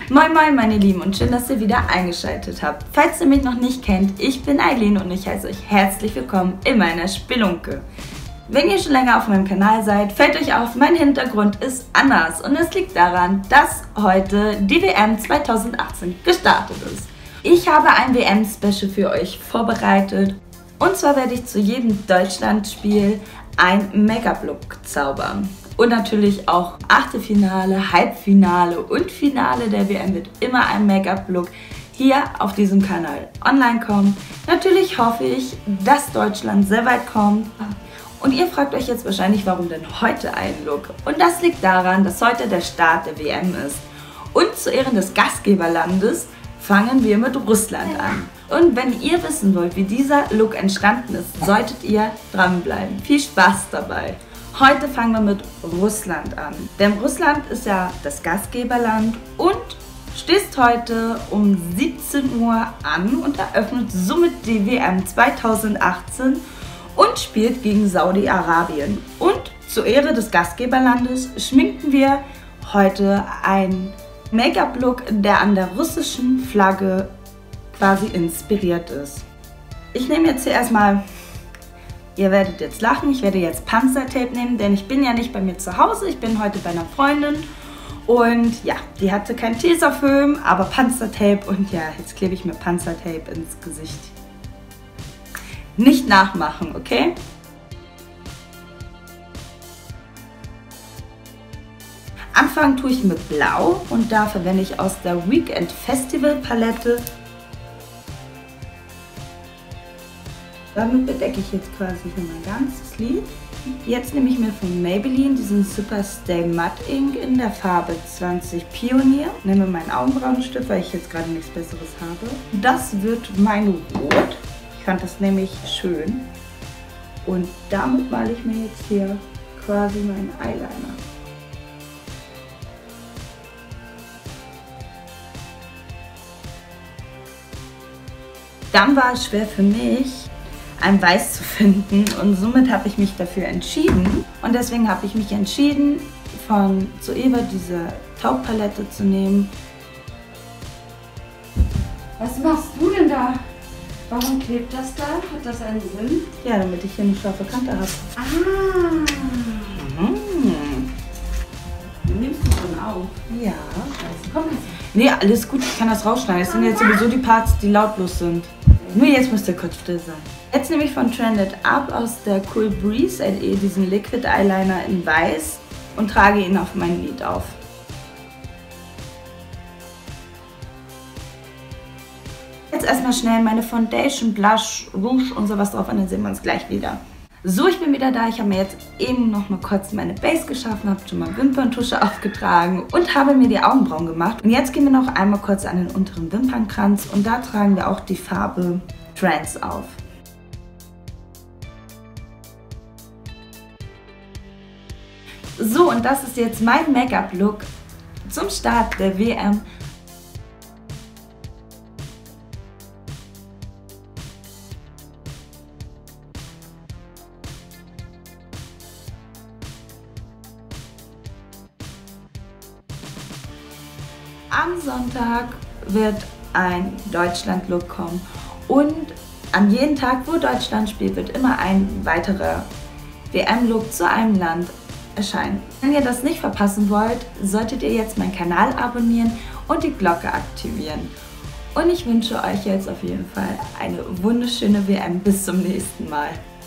Moin moin meine Lieben und schön, dass ihr wieder eingeschaltet habt. Falls ihr mich noch nicht kennt, ich bin Eileen und ich heiße euch herzlich willkommen in meiner Spelunke. Wenn ihr schon länger auf meinem Kanal seid, fällt euch auf, mein Hintergrund ist anders und es liegt daran, dass heute die WM 2018 gestartet ist. Ich habe ein WM-Special für euch vorbereitet und zwar werde ich zu jedem Deutschlandspiel ein Make-up-Look zaubern. Und natürlich auch Achtelfinale, Halbfinale und Finale der WM wird immer ein Make-up-Look hier auf diesem Kanal online kommen. Natürlich hoffe ich, dass Deutschland sehr weit kommt. Und ihr fragt euch jetzt wahrscheinlich, warum denn heute ein Look? Und das liegt daran, dass heute der Start der WM ist. Und zu Ehren des Gastgeberlandes fangen wir mit Russland an. Und wenn ihr wissen wollt, wie dieser Look entstanden ist, solltet ihr dranbleiben. Viel Spaß dabei! Heute fangen wir mit Russland an. Denn Russland ist ja das Gastgeberland und stößt heute um 17 Uhr an und eröffnet somit die WM 2018 und spielt gegen Saudi-Arabien. Und zur Ehre des Gastgeberlandes schminken wir heute einen Make-up-Look, der an der russischen Flagge quasi inspiriert ist. Ich nehme jetzt hier erstmal... Ihr werdet jetzt lachen, ich werde jetzt Panzertape nehmen, denn ich bin ja nicht bei mir zu Hause, ich bin heute bei einer Freundin und ja, die hatte kein Tesafilm, aber Panzertape und ja, jetzt klebe ich mir Panzertape ins Gesicht. Nicht nachmachen, okay? Anfangen tue ich mit Blau und da verwende ich aus der Weekend Festival Palette. Damit bedecke ich jetzt quasi hier mein ganzes Lid. Jetzt nehme ich mir von Maybelline diesen Super Stay Matte Ink in der Farbe 20 Pionier. Nehme meinen Augenbrauenstift, weil ich jetzt gerade nichts Besseres habe. Das wird mein Rot. Ich fand das nämlich schön. Und damit male ich mir jetzt hier quasi meinen Eyeliner. Dann war es schwer für mich, ein Weiß zu finden und somit habe ich mich dafür entschieden und deswegen habe ich mich entschieden, von Zoeva diese Taubpalette zu nehmen. Was machst du denn da? Warum klebt das da? Hat das einen Sinn? Ja, damit ich hier eine scharfe Kante habe. Nimmst du schon auf? Ja. Also, komm jetzt. Nee, alles gut, ich kann das rausschneiden. Das sind jetzt sowieso die Parts, die lautlos sind. Nur jetzt müsst ihr kurz still sein. Jetzt nehme ich von Trended Up aus der Cool Breeze LE diesen Liquid Eyeliner in Weiß und trage ihn auf mein Lid auf. Jetzt erstmal schnell meine Foundation, Blush, Rouge und sowas drauf und dann sehen wir uns gleich wieder. So, ich bin wieder da. Ich habe mir jetzt eben noch mal kurz meine Base geschaffen, habe schon mal Wimperntusche aufgetragen und habe mir die Augenbrauen gemacht. Und jetzt gehen wir noch einmal kurz an den unteren Wimpernkranz und da tragen wir auch die Farbe Trance auf. So, und das ist jetzt mein Make-up-Look zum Start der WM. Am Sonntag wird ein Deutschland-Look kommen und an jedem Tag, wo Deutschland spielt, wird immer ein weiterer WM-Look zu einem Land erscheinen. Wenn ihr das nicht verpassen wollt, solltet ihr jetzt meinen Kanal abonnieren und die Glocke aktivieren. Und ich wünsche euch jetzt auf jeden Fall eine wunderschöne WM. Bis zum nächsten Mal.